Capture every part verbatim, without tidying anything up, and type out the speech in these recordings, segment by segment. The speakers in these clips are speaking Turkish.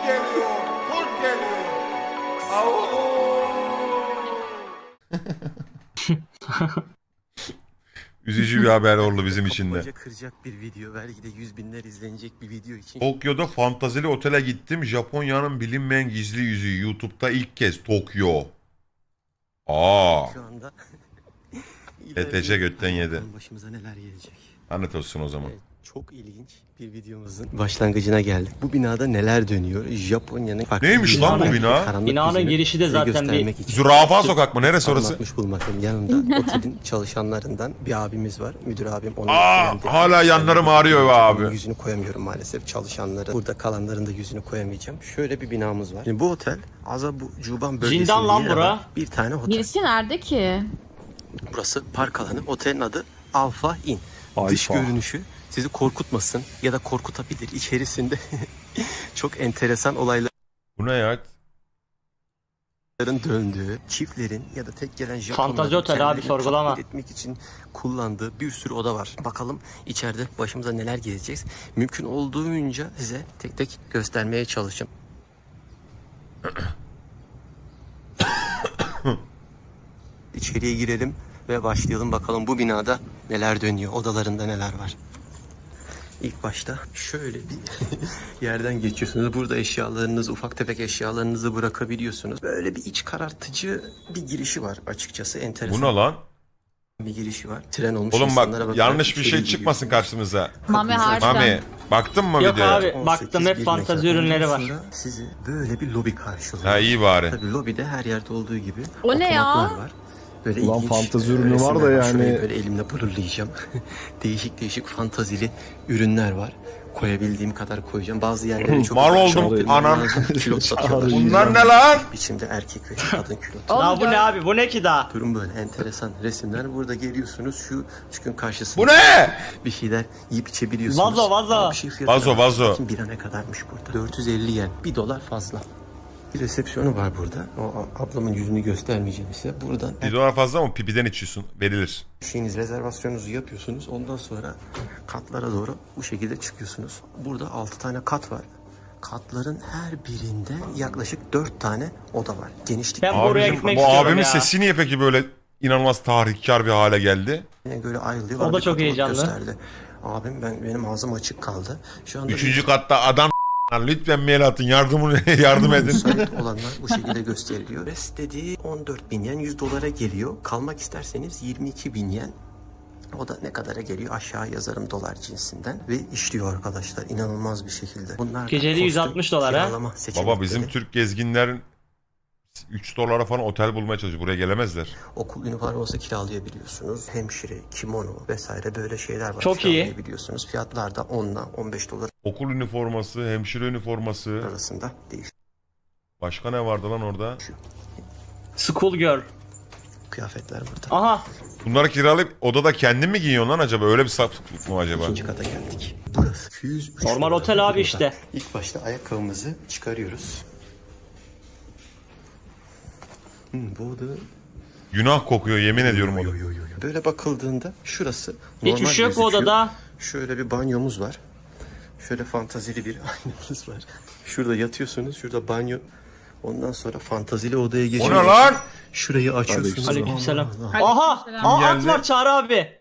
geliyor, kurt geliyor. Au. Üzücü bir haber oldu bizim için de. Kıracak bir video, belki de yüz binler izlenecek bir video için. Tokyo'da fantazili otele gittim. Japonya'nın bilinmeyen gizli yüzü. YouTube'da ilk kez Tokyo. Aa. Şu anda T T C götten yedi. Başımıza neler gelecek? Anlat olsun o zaman. Evet, çok ilginç bir videomuzun başlangıcına geldik. Bu binada neler dönüyor? Japonya'nın neymiş lan bu bina? Binanın girişi de zaten bir zürafa sokak mı? Neresi orası? Anlatmış bulmaktayım. Yanında otelin çalışanlarından bir abimiz var. Müdür abim. Onun Aa, hala yanlarım ağrıyor be abi. Yüzünü koyamıyorum maalesef çalışanların. Burada kalanların da yüzünü koyamayacağım. Şöyle bir binamız var. Şimdi bu otel Azabu Cuban bölgesinde zindan lan bura. Bir tane otel. Girişi nerede ki? Burası park alanı. Otelin adı Alpha Inn. Dış görünüşü sizi korkutmasın ya da korkutabilir. İçerisinde çok enteresan olayların Bu ne ya? döndüğü, çiftlerin ya da tek gelen Japonların Fantazi otel abi, sorgulama. taklit etmek için kullandığı bir sürü oda var. Bakalım içeride başımıza neler gelecek. Mümkün olduğunca size tek tek göstermeye çalışacağım. İçeriye girelim ve başlayalım bakalım bu binada neler dönüyor, odalarında neler var. İlk başta şöyle bir yerden geçiyorsunuz. Burada eşyalarınızı, ufak tefek eşyalarınızı bırakabiliyorsunuz. Böyle bir iç karartıcı bir girişi var açıkçası. Enteresan. Bu ne lan? Bir girişi var. Tren olmuş. Oğlum bak insanlara yanlış bir içeri şey çıkmasın karşımıza. Mami harbiden. Mami baktın mı Yok videoya? abi baktım, hep fantazi ürünleri var. Sizi böyle bir lobi karşılıyor. Ha iyi bari. Tabii lobide her yerde olduğu gibi O ne ya? otomatlar var. Böyle Ulan ilginç fantezi ürünü var da resimler yani. Şurayı böyle elimle blurlayacağım. Değişik değişik fantazili ürünler var. Koyabildiğim kadar koyacağım. Bazı yerlere çok... Mal oldum, çok anam. Külot satıyorlar. Bunlar ne lan? İçinde erkek ve kadın külot. Aa bu ne abi, bu ne ki daha? Durum böyle enteresan resimler. Burada geliyorsunuz şu çıkın karşısında. Bu ne? Bir şeyler yiyip içebiliyorsunuz. Vazo, vazo. Ama bir şey fiyatı Vazo, var. vazo. Bakın bira ne kadarmış burada? dört yüz elli yen. bir dolar fazla. Bir resepsiyonu var burada. O ablamın yüzünü göstermeyeceğim size. Buradan Bir dolar fazla mı? Pipiden içiyorsun. Verilir. şeyiniz, rezervasyonunuzu yapıyorsunuz. Ondan sonra katlara doğru bu şekilde çıkıyorsunuz. Burada altı tane kat var. Katların her birinde yaklaşık dört tane oda var. Genişlik. Ben buraya Abicim, gitmek bu istiyorum abimin ya. sesi niye peki böyle inanılmaz tahrikkar bir hale geldi? Böyle ayrılıyor. O da Bana bir çok katalog heyecanlı. gösterdi. Abim ben benim ağzım açık kaldı. Şu anda Üçüncü katta adam lütfen mail atın, yardımını yardım edin. müsait olanlar bu şekilde gösteriliyor. Rest dediği on dört bin yen, yüz dolara geliyor. Kalmak isterseniz yirmi iki bin yen. O da ne kadara geliyor aşağı yazarım dolar cinsinden. Ve işliyor arkadaşlar inanılmaz bir şekilde. Bunlar Geceli yüz altmış dolar ha? Baba bizim Türk gezginlerin üç dolara falan otel bulmaya çalışıyor. Buraya gelemezler. Okul üniforması kiralayabiliyorsunuz. Hemşire, kimono vesaire böyle şeyler var. Çok iyi. Kiralayabiliyorsunuz. Fiyatlar da on ile on beş dolar Okul üniforması, hemşire üniforması. arasında değişiyor. Başka ne vardı lan orada? School girl. Kıyafetler burada. Aha. Bunları kiralayıp odada kendin mi giyiyorsun lan acaba? Öyle bir sapıklık mı acaba? İkinci kata geldik. Burası iki yüz üç Normal dolar otel bir abi oda. işte. İlk başta ayakkabımızı çıkarıyoruz. Hmm, bu oda Günah kokuyor yemin ediyorum oda. böyle bakıldığında şurası Hiç normal üşü yok bu gözüküyor. odada. Şöyle bir banyomuz var. Şöyle fantazili bir aynamız var. Şurada yatıyorsunuz. Şurada banyo. Ondan sonra fantazili odaya O geçiyorsunuz. ne lan? Şurayı açıyorsunuz. Aleykümselam. Allah Allah. Aha. Aa, at geldi? var Çağrı abi.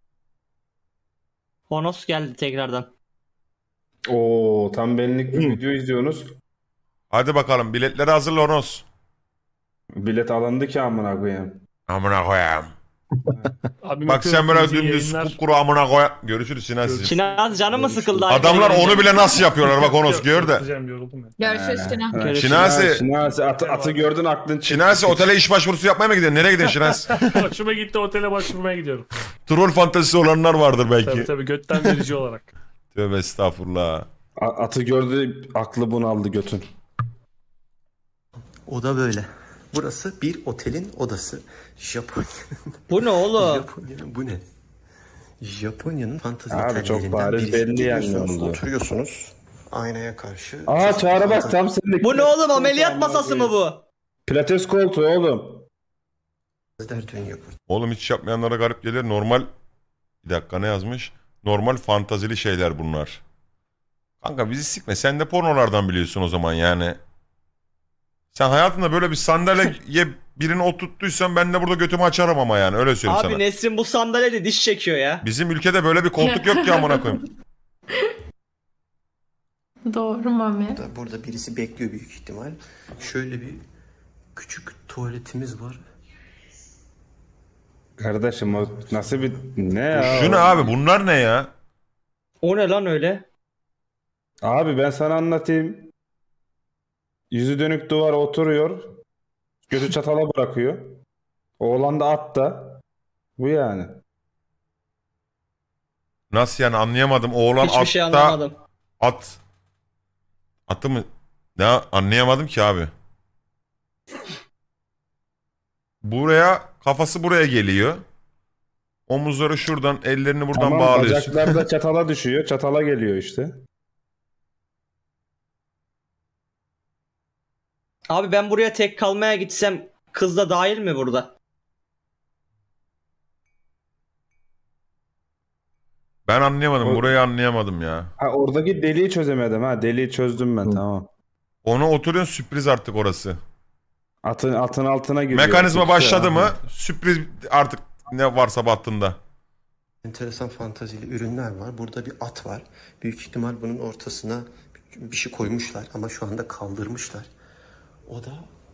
Honos geldi tekrardan. Oo tam benlik bir video izliyorsunuz. Hadi bakalım biletleri hazırla Onos. Bilet alındı ki amına koyayım. Amına koyayım. Abim Bak sen böyle dümdüz kupkuru amına koyayım. Görüşürüz Sinan'cığım. Çinaz canı mı sıkıldı? Adamlar Arkaya onu bile nasıl yapıyorlar bak Onos gör de. Yoruldum ya. Görüşürüz Sinan. Ha, Şinasi- Şinasi atı, atı gördün aklın çıktı. Şinasi otele iş başvurusu yapmaya mı gidiyorsun? Nereye gidiyorsun Şinasi? Hoşuma gitti, otele başvurmaya gidiyorum. Troll fantezisi olanlar vardır Tabii belki. tabii, götten verici olarak. Tövbe estağfurullah. A- Atı gördü aklı bunu aldı götün. Oda böyle. Burası bir otelin odası. Japonya'nın. Bu ne oğlum? Japonya'nın bu ne? Japonya'nın fantezi Abi çok otellerinden bariz birisi. belli yani Geliyorsunuz, oldu. Oturuyorsunuz aynaya karşı. Aa Çağrı bak tam senin. Bu ne oğlum, ameliyat masası mı bu? Pilates koltuğu oğlum. Gözler dönüyor burada. Oğlum hiç yapmayanlara garip gelir. Normal... Bir dakika ne yazmış? Normal fantazili şeyler bunlar. Kanka bizi sikme. Sen de pornolardan biliyorsun o zaman yani. Sen hayatında böyle bir sandalyeye birini oturttuysan ben de burada götümü açarım ama yani öyle söyleyeyim Abi sana. Nesrin bu sandalyede diş çekiyor ya. Bizim ülkede böyle bir koltuk yok ki amına koyayım. Doğru Mami. Burada, burada birisi bekliyor büyük ihtimal. Şöyle bir küçük tuvaletimiz var. Kardeşim o nasıl bir ne ya? Şu ne abi, bunlar ne ya? O ne lan öyle? Abi ben sana anlatayım. Yüzü dönük duvara oturuyor. Gözü çatala bırakıyor. Oğlan da atta. Bu yani. Nasıl yani, anlayamadım. Oğlan Hiçbir şey atta anlamadım. at. Atı mı? Ne, anlayamadım ki abi. Buraya, kafası buraya geliyor. Omuzları şuradan, ellerini buradan Tamam, bağlıyorsun. bacaklar da çatala düşüyor. Çatala geliyor işte. Abi ben buraya tek kalmaya gitsem kız da dahil mi burada? Ben anlayamadım. O- Burayı anlayamadım ya. Ha, oradaki deliği çözemedim ha. Deliği çözdüm ben, tamam. Onu oturuyorsun, sürpriz artık orası. Atın atın altına giriyor. Mekanizma Tutuyor başladı abi. mı sürpriz artık, ne varsa battığında. Enteresan fantazili ürünler var. Burada bir at var. Büyük ihtimal bunun ortasına bir şey koymuşlar ama şu anda kaldırmışlar. O da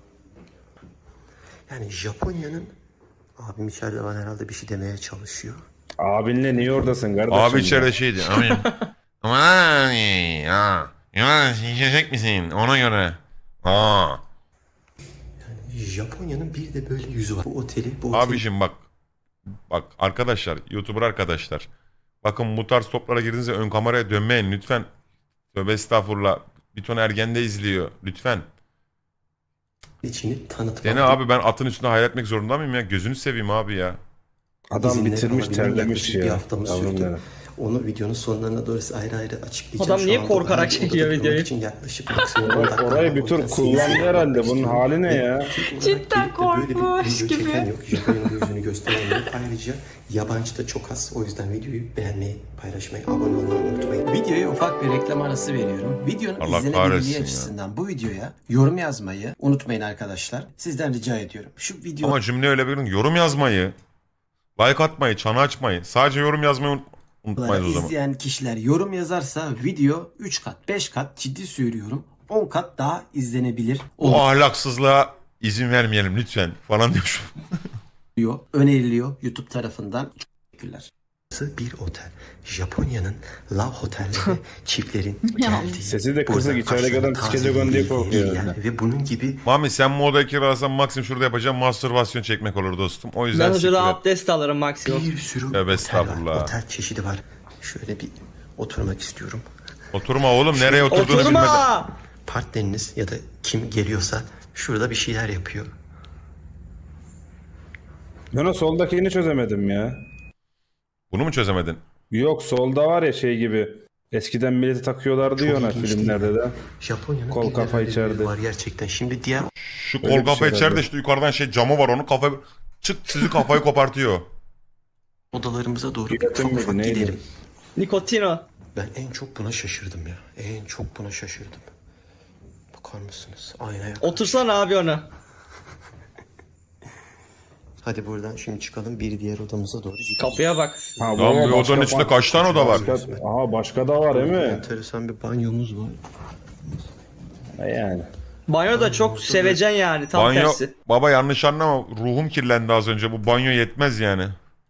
yani Japonya'nın, abim içeride bana herhalde bir şey demeye çalışıyor. Abinle niye oradasın kardeşim? Abi ya? içeride şeydi. Amin. Aman ya. Ya şişecek misin? Ona göre. Aa. Japonya'nın bir de böyle yüzü var. Bu oteli, bu oteli Abiciğim bak. Bak arkadaşlar, YouTuber arkadaşlar. Bakın bu tarz toplara girdiğinizde ön kameraya dönmeyin lütfen. Tövbe estağfurullah. Bir ton ergen de izliyor. Lütfen. içini tanıtmak. Seni abi ben atın üstünde hayretmek zorunda mıyım ya? Gözünü seveyim abi ya. Adam İzinleri bitirmiş, alabilmem terlemiş yaklaşık ya. Bir haftamız Yavrum sürdü. benim. Onu videonun sonlarına doğrusu ayrı ayrı açıklayacağım. Adam Şu niye anda korkarak hangi çekiyor odada videoyu? durmak için yaklaşık maksimum on dakika Orayı var. bir O tur yüzden kullandı seyirciye herhalde. bakmak Bunun için hali ne ve ya? Türk olarak Cidden gelip de böyle bir korkmuş video gibi. çeken yok. Japonya'nın yüzünü gösteren yok. Ayrıca yabancı da çok az. O yüzden videoyu beğenmeyi, paylaşmayı, abone olmayı unutmayın. Videoya ufak bir reklam arası veriyorum. Videonun Allah kahretsin izlenebilirliği ya. açısından bu videoya yorum yazmayı unutmayın arkadaşlar. Sizden rica ediyorum. Şu video Ama cümle öyle bir yorum yazmayı, like atmayı, çanı açmayı, sadece yorum yazmayı unut- unutmayız o zaman. izleyen kişiler yorum yazarsa video üç kat, beş kat, ciddi söylüyorum on kat daha izlenebilir Bu ahlaksızlığa izin vermeyelim lütfen falan demiş. oluyor. Öneriliyor YouTube tarafından. Çok teşekkürler. Bir otel. Japonya'nın love otelleri çiftlerin geldiği. Sesi de buradan kısık, içerideki aşırı adam taze sikecek onu diye yeni korkuyor. yer Ve bunun gibi Mami sen bu odaya kiralasan maksimum şurada yapacağım mastürbasyon çekmek olur dostum. O yüzden Ben siktir hocada et. abdest alırım maksimum. bir sürü Tövbe otel var. estağfurullah. Otel çeşidi var. Şöyle bir oturmak istiyorum. Oturma oğlum, nereye oturduğunu bilmeden. Oturma! Partneriniz ya da kim geliyorsa şurada bir şeyler yapıyor. Ben o soldakini çözemedim ya. Bunu mu çözemedin? Yok, solda var ya şey gibi. Eskiden milleti takıyorlardı ya ona ilginç filmlerde değil mi? de. Japonya'nın Kol bir de kafa böyle bir içeride. var gerçekten. Şimdi diğer Şu Öyle kol bir kafa şeyler içeride var. işte yukarıdan şey camı var, onu kafa çık sizi kafayı kopartıyor. odalarımıza doğru bir Platin ufak miydi, ufak neydi? gidelim. Nikotino. Ben en çok buna şaşırdım ya. En çok buna şaşırdım. Bakar mısınız? Aynaya. Otursana abi onu. Hadi buradan şimdi çıkalım, bir diğer odamıza doğru gidelim. Kapıya bak. Ha, Lan baba, bir başka odanın içinde ba- kaç tane oda var? Başka, aha başka da var değil mi? Enteresan bir banyomuz var. Yani. Banyo da çok sevecen yani tam Banyo, tersi. baba yanlış anlama, ruhum kirlendi az önce, bu banyo yetmez yani.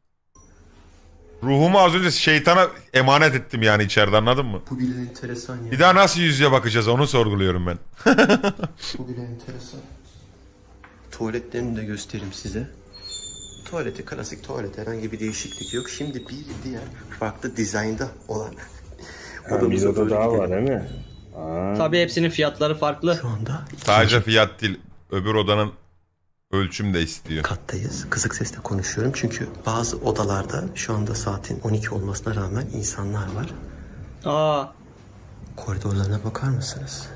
Ruhumu az önce şeytana emanet ettim yani içeride, anladın mı? Bu bile enteresan ya. Bir daha nasıl yüzüğe bakacağız onu sorguluyorum ben. Bu bile enteresan. Tuvaletlerini de göstereyim size. Tuvaleti klasik tuvalet, herhangi bir değişiklik yok. Şimdi bir diğer farklı dizaynda olan Ha, bir odamıza oda doğru daha gidelim. var değil mi? Aa. Tabii hepsinin fiyatları farklı. Şu anda Sadece fiyat değil, öbür odanın ölçüm de istiyor. kattayız. Kısık sesle konuşuyorum çünkü bazı odalarda şu anda saatin on iki olmasına rağmen insanlar var. Aa, Koridorlarına bakar mısınız?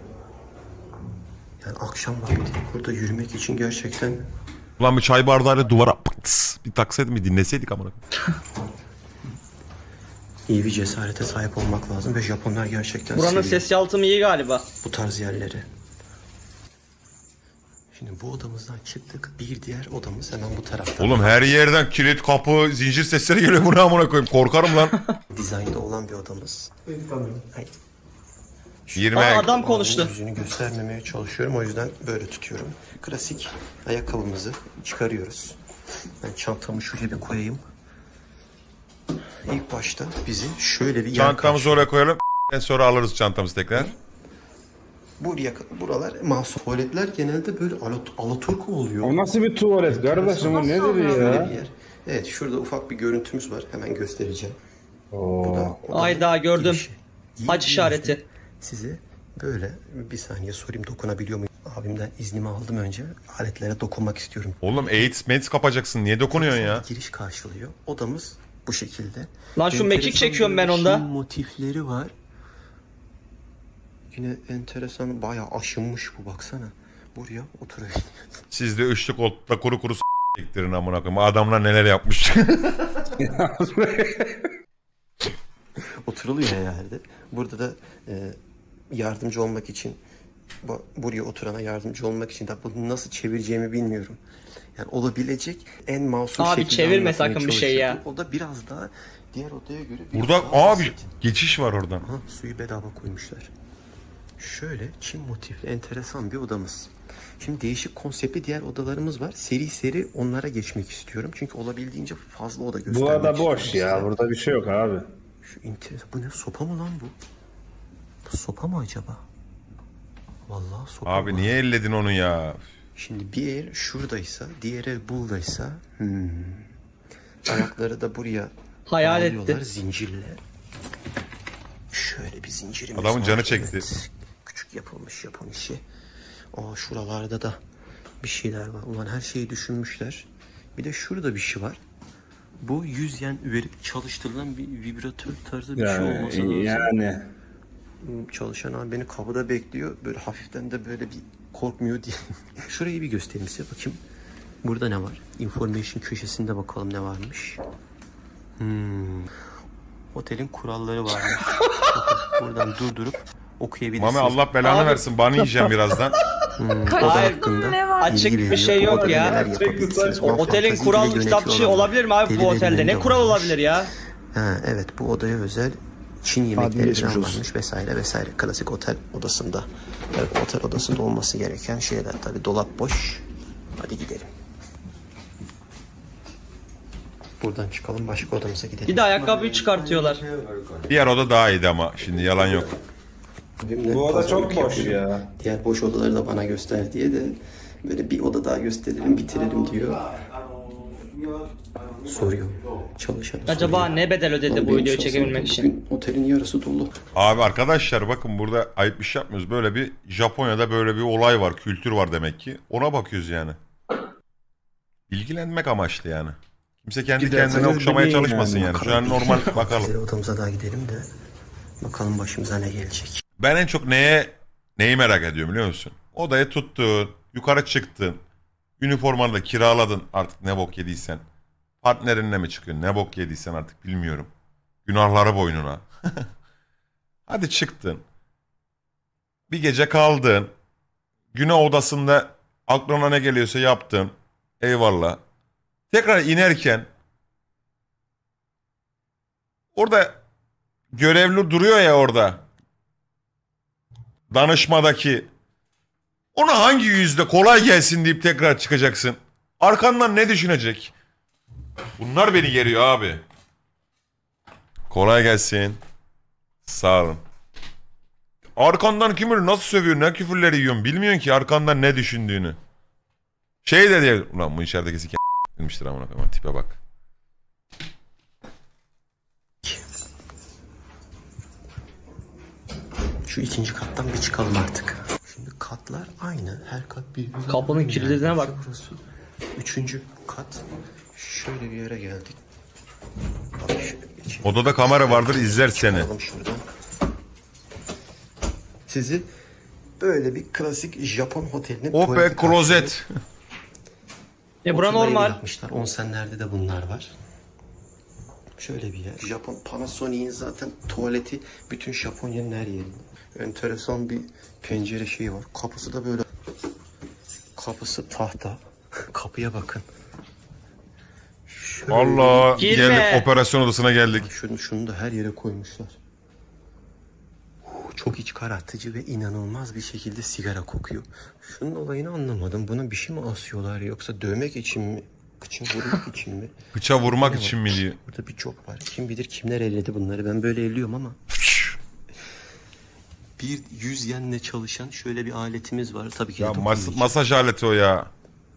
Yani akşam vakti burada yürümek için gerçekten Ulan bir çay bardağıyla duvara pıts bir taksaydım bir dinleseydik amına. İyi bir cesarete sahip olmak lazım ve Japonlar gerçekten Buranın seviyor ses yalıtımı iyi galiba. bu tarz yerleri. Şimdi bu odamızdan çıktık. Bir diğer odamız hemen bu tarafta. Oğlum her yerden kilit, kapı, zincir sesleri geliyor. Bu ne amına koyayım? Korkarım lan. Dizaynda olan bir odamız. Hayır. yirmi Aa, adam konuştu. Yüzünü göstermemeye çalışıyorum. O yüzden böyle tutuyorum. Klasik ayakkabımızı çıkarıyoruz. Ben çantamı şuraya bir koyayım. İlk başta bizi şöyle bir yer Çantamızı karşılıyor. oraya koyalım. En sonra alırız çantamızı tekrar. Buraya, buralar masum. Tuvaletler genelde böyle alat, alaturka oluyor. O nasıl bir tuvalet kardeşim, o nedir Böyle ya? bir yer. Evet, şurada ufak bir görüntümüz var. Hemen göstereceğim. Oo. Ayda gördüm. Girişi. Haç işareti. Size böyle bir saniye sorayım, dokunabiliyor muyum? Abimden iznimi aldım önce. Aletlere dokunmak istiyorum. Oğlum AIDS meds kapacaksın. Niye dokunuyorsun ya? Giriş karşılıyor. Odamız bu şekilde. Lan şu Enteresan mekik çekiyorum ben böyle onda. Çin motifleri var. Yine enteresan, bayağı aşınmış bu, baksana. Buraya oturabiliyorsun. Siz de üçlü koltukta kuru kuru s**tiktirin amına koyayım. Adamlar neler yapmış. Oturuluyor herhalde. Burada da e, yardımcı olmak için, bu- buraya oturana yardımcı olmak için, da bunu nasıl çevireceğimi bilmiyorum. Yani olabilecek en masum Abi şekilde çevirme anlatmaya sakın bir şey ya. çalışıyorum. O da biraz daha diğer odaya göre biraz Burada daha abi basit. geçiş var oradan. Aha, suyu bedava koymuşlar. Şöyle Çin motifli enteresan bir odamız. Şimdi değişik konseptli diğer odalarımız var. Seri seri onlara geçmek istiyorum. Çünkü olabildiğince fazla oda göstermek Bu ada istiyorum boş ya, size. burada bir şey yok abi. Şu enteresan. Bu ne? Sopa mı lan bu? Bu sopa mı acaba? Vallahi sopa Abi bu. niye elledin onu ya? Şimdi bir el şuradaysa, diğer el buradaysa. Hmm. Ayakları da buraya Hayal bağlıyorlar etti. zincirle. Şöyle bir zincirimiz Adamın var. canı çekti. Evet. Küçük yapılmış Japon işi. Aa, şuralarda da bir şeyler var. Ulan her şeyi düşünmüşler. Bir de şurada bir şey var. Bu yüz yen verip çalıştırılan bir vibratör tarzı bir şey olması lazım. Yani, yani. Çalışan abi beni kapıda bekliyor. Böyle hafiften de böyle bir korkmuyor diye. Şurayı bir göstereyim size, bakayım. Burada ne var? Information köşesinde bakalım ne varmış. Hmm. Otelin kuralları varmış. Bakın, buradan durdurup okuyabilirsiniz. Mami Allah belanı Abi. versin. Bana yiyeceğim birazdan. Hmm, oda Hayır. hakkında Ne var? bilgi Açık bir veriyor. şey Bu yok odada ya. neler yapabilirsiniz? O otelin Fantezi kural bile kitapçığı yönetiyorlar. olabilir mi abi bu Deli otelde? deli Ne de kural varmış. olabilir ya? Ha, evet, bu odaya özel Çin yemekleri falan varmış vesaire vesaire. Klasik otel odasında. Evet, otel odasında olması gereken şeyler. Tabii dolap boş. Hadi gidelim. Buradan çıkalım, başka odamıza gidelim. Bir de ayakkabıyı çıkartıyorlar. Diğer oda daha iyiydi ama. Şimdi yalan yok. Abimle Bu oda pazarlık çok boş yapıyorum. ya. Diğer boş odaları da bana göster diye de böyle bir oda daha gösterelim, bitirelim diyor. Soruyor. Çalışan Acaba soruyor. ne bedel ödedi Lan bu benim videoyu şahsım çekebilmek için? bugün otelin yarısı dolu. Abi arkadaşlar bakın burada ayıp bir şey yapmıyoruz. Böyle bir Japonya'da böyle bir olay var. Kültür var demek ki. Ona bakıyoruz yani. İlgilenmek amaçlı yani. Kimse kendi Giderseniz kendine okşamaya bileyim çalışmasın yani. yani. Şu an normal Güzel, bakalım. odamıza daha gidelim de bakalım başımıza ne gelecek. Ben en çok neye neyi merak ediyorum biliyor musun? Odayı tuttun, yukarı çıktın, üniformanı da kiraladın artık ne bok yediysen. Partnerinle mi çıkıyorsun? Ne bok yediysen artık bilmiyorum. Günahları boynuna. Hadi çıktın. Bir gece kaldın. Güne odasında aklına ne geliyorsa yaptın. Eyvallah. Tekrar inerken orada görevli duruyor ya orada. Danışmadaki. Ona hangi yüzde kolay gelsin deyip tekrar çıkacaksın? Arkandan ne düşünecek? Bunlar beni geriyor abi. Kolay gelsin. Sağ olun. Arkandan kim bilir nasıl sövüyor, ne küfürleri yiyorsun bilmiyorsun ki arkandan ne düşündüğünü. Şey de diye, ulan bu içerideki sike bilmiştir amına koyayım, tipe bak. Şu ikinci kattan bir çıkalım artık. Şimdi katlar aynı. Her kat birbirine. Kapının aynı. kilidine bak. Burası üçüncü kat. Şöyle bir yere geldik. Bak şöyle geçelim. Odada kamera vardır, izler seni. Çıkalım şuradan. Sizi böyle bir klasik Japon otelinin Oh be tuvaleti klozet. E bura Oturmayı normal. yapmışlar. Onsenlerde de bunlar var. Şöyle bir yer. Japon Panasonic'in zaten tuvaleti bütün Japonya'nın her yerinde. Enteresan bir pencere şeyi var. Kapısı da böyle. Kapısı tahta. Kapıya bakın. Şöyle Allah Girme. geldik operasyon odasına geldik. Şunu, şunu da her yere koymuşlar. Uh, Çok iç karartıcı ve inanılmaz bir şekilde sigara kokuyor. Şunun olayını anlamadım. Buna bir şey mi asıyorlar yoksa dövmek için mi? Kıçın vurmak için mi? Bıça vurmak için mi diyor. Burada bir çok var. Kim bilir kimler elledi bunları. Ben böyle elliyorum ama. Bir yüz yenle çalışan şöyle bir aletimiz var. Tabii ki de Ya dokunmayacağım. mas- masaj aleti o ya.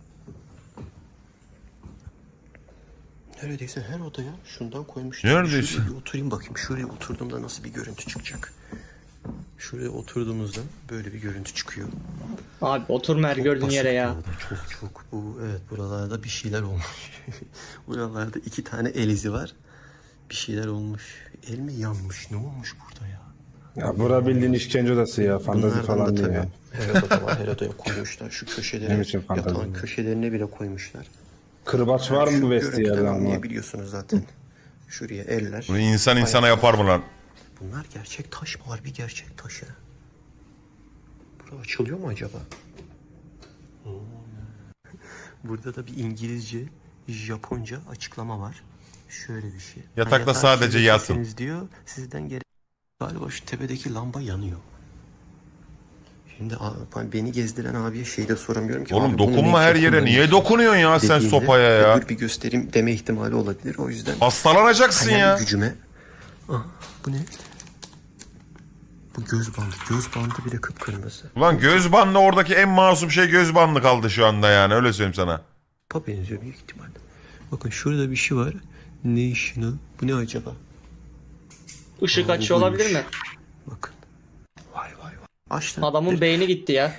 Neredeyse her odaya şundan koymuşlar. Neredeyse. Şuraya bir oturayım bakayım. Şuraya oturduğumda nasıl bir görüntü çıkacak? Şuraya oturduğumuzda böyle bir görüntü çıkıyor. Abi oturma her Çok gördüğün basit yere ya. burada, Çok çok bu evet buralarda bir şeyler olmuş. Buralarda iki tane el izi var. Bir şeyler olmuş. El mi yanmış? Ne olmuş burada ya? Ya bura bildiğin işkence odası ya. Fantazi Bunlardan falan da değil tabii ya. her odada var. Her odaya koymuşlar. Şu köşelere, Ne biçim fantezi yatağın bu? köşelerine bile koymuşlar. Kırbaç var mı bu Şu vestiyerde görüntüden ama? anlayabiliyorsunuz zaten. Şuraya eller. Bunu insan insana yapar mı lan? Bunlar gerçek taş mı? Var bir gerçek taş ya. Burada açılıyor mu acaba? Hmm. Burada da bir İngilizce, Japonca açıklama var. Şöyle bir şey. Yatakta Yatağa sadece şimdi yatın. gitseniz diyor. Sizden geri galiba şu tepedeki lamba yanıyor. Şimdi a- beni gezdiren abiye şey de soramıyorum ki. Oğlum abi bunu ne dokunma için her yere. Niye kullanıyorsun dokunuyorsun ya sen dediğimde, sopaya ya? Dur bir göstereyim deme ihtimali olabilir. O yüzden Hastalanacaksın hayal ya. gücüme. Aa, bu ne? Bu göz bandı. Göz bandı bile kıpkırmızı. Ulan göz bandı oradaki en masum şey göz bandı kaldı şu anda yani öyle söyleyeyim sana. Pa benziyor büyük ihtimalle. Bakın şurada bir şey var. National. Bu ne acaba? Işık Aa, açıyor bu olabilir mi? buymuş. Bakın. Vay vay vay. Açtım. Adamın beyni gitti ya.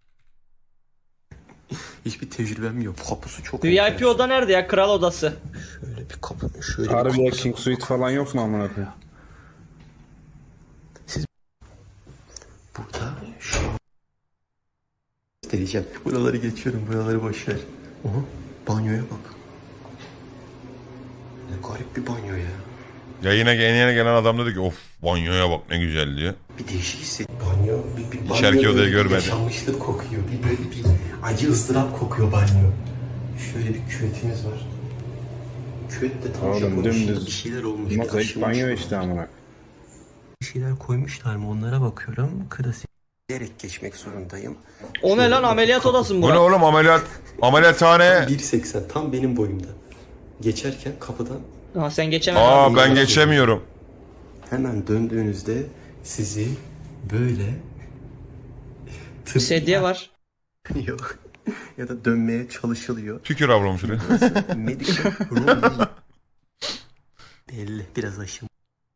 Hiçbir tecrübem yok. Kapısı çok V I P enteresan. oda nerede ya? Kral odası. Şöyle bir kapı. Şöyle bir Harbi ya kapısı King var. Suite falan yok mu amına koyayım? Burada şu an göstereceğim. Buraları geçiyorum. Buraları boş ver. Oha. Banyoya bak. Ne garip bir banyo ya. Yayına yeni gelen adam dedi ki of banyoya bak ne güzel diyor. Bir değişik hisset. Banyo, bir, bir banyo İçeriki odayı böyle bir görmedi. yaşanmışlık kokuyor. Bir böyle bir acı ıstırap kokuyor banyo. Şöyle bir küvetimiz var. Küvet de tam Oğlum, Japon dümdüz bir şeyler olmuş. bir Mozaik aşınmış banyo falan. işte amına. Bir şeyler koymuşlar mı onlara bakıyorum. Klasik. Diyerek geçmek zorundayım. O ne lan, ameliyat odası mı Bu ne bu? oğlum ameliyat ameliyathane. bir seksen tam benim boyumda. Geçerken kapıdan Ha, sen geçemedin. Aa ben geçemiyorum. hemen döndüğünüzde sizi böyle Sedye var. Yok. Ya da dönmeye çalışılıyor. Tükür avrum şuraya. Medical room değil. Belli. Biraz aşım.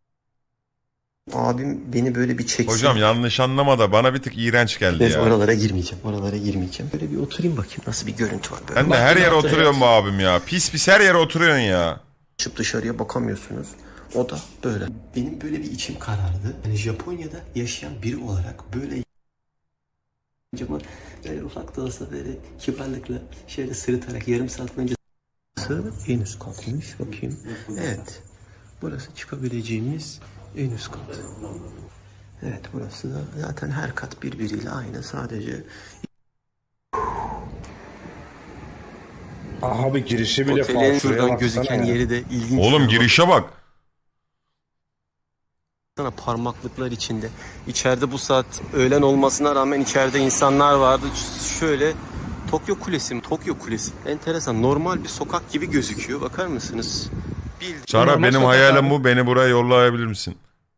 Abim beni böyle bir çeksin. Hocam yanlış anlama da bana bir tık iğrenç geldi Neyse, ya. oralara girmeyeceğim. Oralara girmeyeceğim. Böyle bir oturayım bakayım nasıl bir görüntü var. Böyle Ben de her yere oturuyorum bu abim ya. Pis pis her yere oturuyorsun ya. çıkıp dışarıya bakamıyorsunuz. O da böyle. Benim böyle bir içim karardı. Yani Japonya'da yaşayan biri olarak böyle ama böyle ufak da olsa böyle kibarlıkla şöyle sırıtarak yarım saat önce en üst katmış. Bakayım. Evet. Burası çıkabileceğimiz en üst kat. Evet burası da zaten her kat birbiriyle aynı. Sadece Aha bir girişi bile otelin falan. Şuraya şuradan baksana gözüken ya. yeri de ilginç. Oğlum girişe bak. Sana parmaklıklar içinde. İçeride bu saat öğlen olmasına rağmen içeride insanlar vardı. Şöyle Tokyo Kulesi mi? Tokyo Kulesi. Enteresan. Normal bir sokak gibi gözüküyor. Bakar mısınız? Bildiğin Çağrı Normal benim sokak hayalim abi. bu. Beni buraya yollayabilir misin?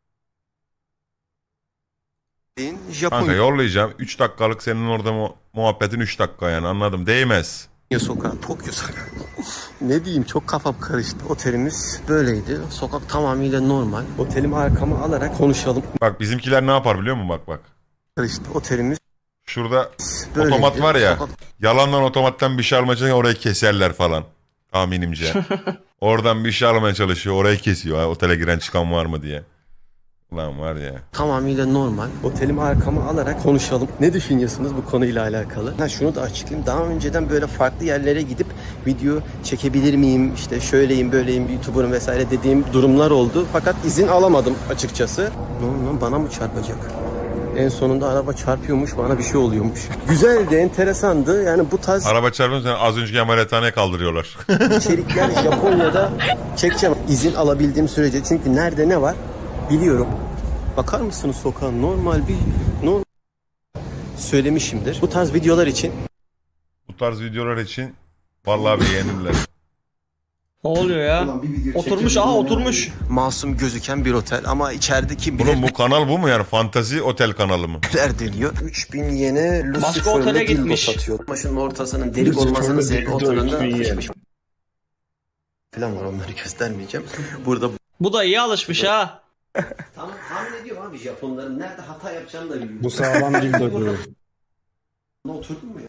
Japonya Kanka yollayacağım. üç dakikalık senin orada mu- muhabbetin üç dakika yani anladım. Değmez. sokağı. Tokyo sokağı. Ne diyeyim, çok kafam karıştı. Otelimiz böyleydi. Sokak tamamıyla normal. Otelimi arkama alarak konuşalım. Bak bizimkiler ne yapar biliyor musun? Bak bak. Karıştı. Otelimiz Şurada böyleydi. otomat var ya. Sokak Yalandan otomattan bir şey almaya çalışıyor orayı keserler falan. Tahminimce. Oradan bir şey almaya çalışıyor orayı kesiyor. Ha, otele giren çıkan var mı diye. Lan var ya. tamamıyla normal. Otelimi arkama alarak konuşalım. Ne düşünüyorsunuz bu konuyla alakalı? Ha, şunu da açıklayayım. Daha önceden böyle farklı yerlere gidip video çekebilir miyim? İşte şöyleyim, böyleyim, YouTuber'ım vesaire dediğim durumlar oldu. Fakat izin alamadım açıkçası. Ne oldu, bana mı çarpacak? En sonunda araba çarpıyormuş, bana bir şey oluyormuş. Güzeldi, enteresandı. Yani bu tarz Araba çarpınca az önceki ameliyathaneye kaldırıyorlar. içerikler Japonya'da çekeceğim. İzin alabildiğim sürece. Çünkü nerede ne var biliyorum. Bakar mısınız sokağa? Normal bir normal söylemişimdir. Bu tarz videolar için Bu tarz videolar için vallahi beğenirler. Ne oluyor ya? Ulan bir video Oturmuş çekelim, aha ne oturmuş. masum gözüken bir otel ama içerideki Bunun bu kanal bu mu yani? Fantazi otel kanalı mı? biletler deniyor. üç bin yene Başka Lucifer'lı otele dildo gitmiş. satıyor. Başının ortasının delik olmasının sebebi otelinde sıkışmış falan var, onları göstermeyeceğim. Burada Bu da iyi alışmış ha. Tamam, tahmin ediyorum abi, Japonların nerede hata yapacağını da biliyorum. Bu sağlam dildo diyor. Oturdun mu ya?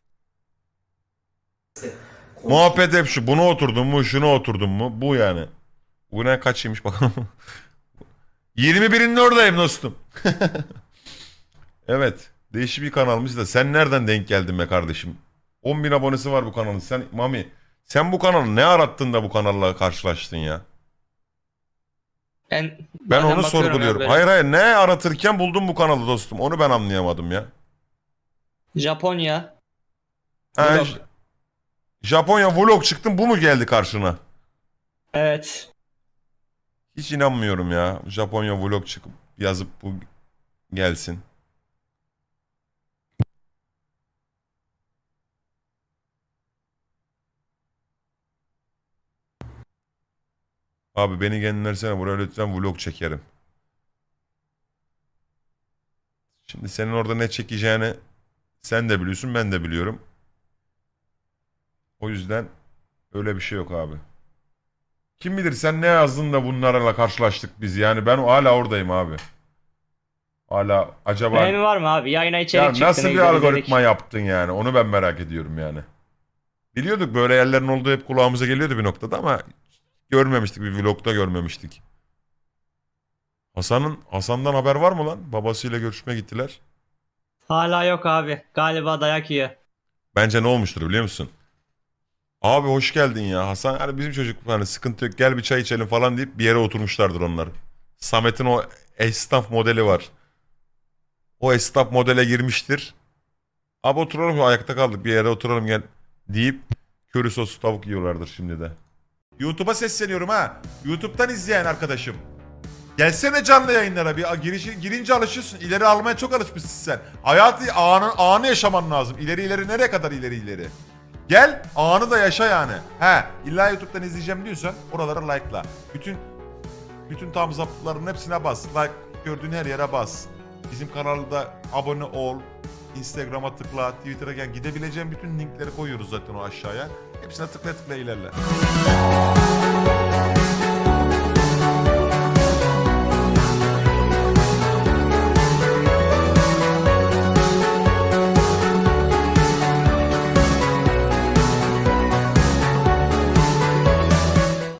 Muhabbet hep şu. Buna oturdun mu? Şuna oturdun mu? Bu yani. Bu ne kaçıymış bakalım. yirmi birinin oradayım dostum. Evet. Değişik bir kanalmış da sen nereden denk geldin be kardeşim? on bin abonesi var bu kanalın. Sen Mami, sen bu kanalı ne arattın da bu kanalla karşılaştın ya? Ben, Ben zaten onu bakıyorum sorguluyorum. ya böyle. Hayır hayır, ne aratırken buldun bu kanalı dostum? Onu ben anlayamadım ya. Japonya. Ha, Vlog. J- Japonya vlog çıktın, bu mu geldi karşına? Evet. Hiç inanmıyorum ya. Japonya vlog çıkıp yazıp bu gelsin. Abi beni göndersene buraya lütfen, vlog çekerim. Şimdi senin orada ne çekeceğini sen de biliyorsun, ben de biliyorum. O yüzden öyle bir şey yok abi. Kim bilir sen ne yazdın da bunlarla karşılaştık biz, yani ben hala oradayım abi. Hala acaba Benim var mı abi? Yayına içerik ya çıktı. nasıl ne bir güzel algoritma izledik. yaptın yani, onu ben merak ediyorum yani. Biliyorduk böyle yerlerin olduğu, hep kulağımıza geliyordu bir noktada ama görmemiştik, bir vlogda görmemiştik. Hasan'ın Hasan'dan haber var mı lan? Babasıyla görüşmeye gittiler. Hala yok abi. Galiba dayak yiyor. Bence ne olmuştur biliyor musun? Abi hoş geldin ya Hasan. Hani bizim çocuk, hani sıkıntı yok, gel bir çay içelim falan deyip bir yere oturmuşlardır onlar. Samet'in o esnaf modeli var. O esnaf modele girmiştir. Abi oturalım, ayakta kaldık bir yere, oturalım gel deyip köri soslu tavuk yiyorlardır şimdi de. YouTube'a sesleniyorum ha. YouTube'dan izleyen arkadaşım. Gelsene canlı yayınlara, bir girişi, girince alışıyorsun. İleri almaya çok alışmışsın sen. Hayatı anı, anı yaşaman lazım. İleri ileri nereye kadar ileri ileri? Gel anı da yaşa yani. He, illa YouTube'dan izleyeceğim diyorsan oralara like'la. Bütün bütün thumbs up'ların hepsine bas. Like gördüğün her yere bas. Bizim kanalda abone ol. Instagram'a tıkla, Twitter'a gel. Gidebileceğin bütün linkleri koyuyoruz zaten o aşağıya. Hepsine tıkla tıkla ilerle.